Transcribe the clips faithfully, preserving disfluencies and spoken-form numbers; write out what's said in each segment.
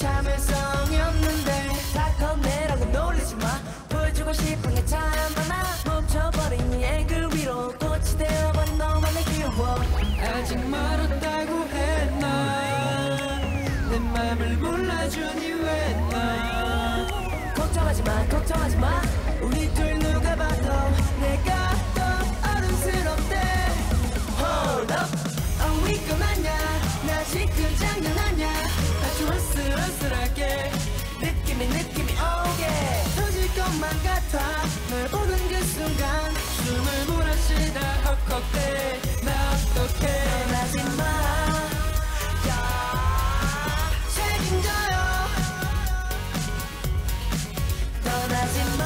참을성이 없는데 다 겁내라고 놀리지마. 보여주고 싶은 게 참 많아. 멈춰버린 이 앵글 위로 꽃이 되어버린 너만의 귀여워. 아직 멀었다고 했나. 내 맘을 몰라주니 왜 나. 걱정하지마 걱정하지마. 우리 둘 누가 봐도 내가 더 어른스럽대. Hold up, 어 위건 아냐. 나 지금 장난하냐. 아주 아슬아슬하게 느낌이 느낌이 오게 터질 것만 같아. 널 보는 그 순간 숨을 몰아쉬다 헉헉대. 나 어떡해. 떠나지마. 야 책임져요. 떠나지마.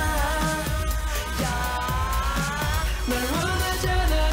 야 널 원하잖아.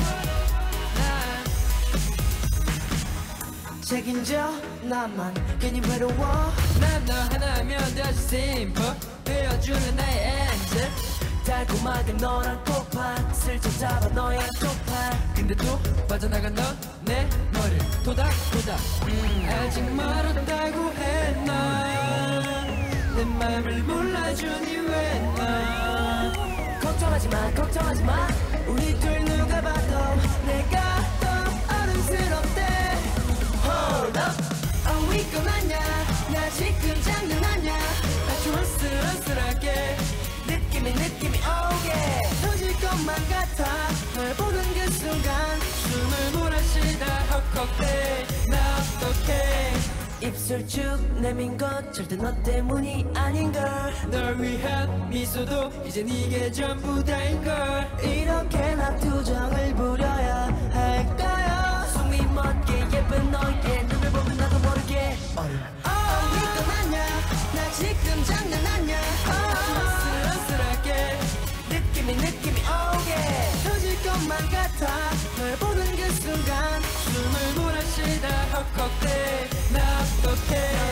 난 책임져. 나만 괜히 외로워. 난 너 하나면 다시 simple. 되어주는 나의 엔젤. 달콤하게 너랑 코판 슬쩍 잡아 너의 쪽팔. 근데 또 빠져나간 넌 내 머리를 토닥토닥. 음, 아직 멀었다고 했나. 내 맘을 몰라주니 왜 나. 걱정하지마 걱정하지마. 우리 둘 누가 봐도 내가 더 어른스럽대. Hold up, 어 위건 아냐. 나 지금 장난하냐. 아주 아슬아슬하게 느낌이 느낌이 오게 터질 것만 같아. 널 보는 그 순간 숨을 몰아쉬다 헉헉대. 나 어떡해. 입술 쭉 내민 것 절대 너 때문이 아닌걸. 널 위한 미소도 이젠 이게 전부 다인걸. 이렇게나 투정을 부려야 할까요? 숨이 멎게 예쁜 너의 눈을 보면 나도 모르게 어른. 어 위건 아냐. 나 지금 장난하냐. 아슬아슬하게 느낌이 느낌이 오게 터질 것만 같아. 널 보는 그 순간 숨을 몰아쉬다 헉헉대. 나 어떡해.